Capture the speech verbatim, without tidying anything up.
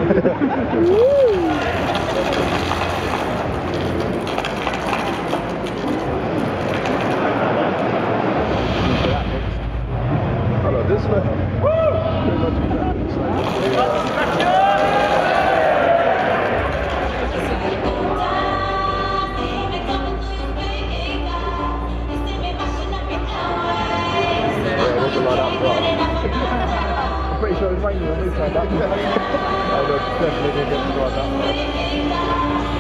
Hello, this way. I'm pretty sure it's raining on this side. I would definitely get to drive that way.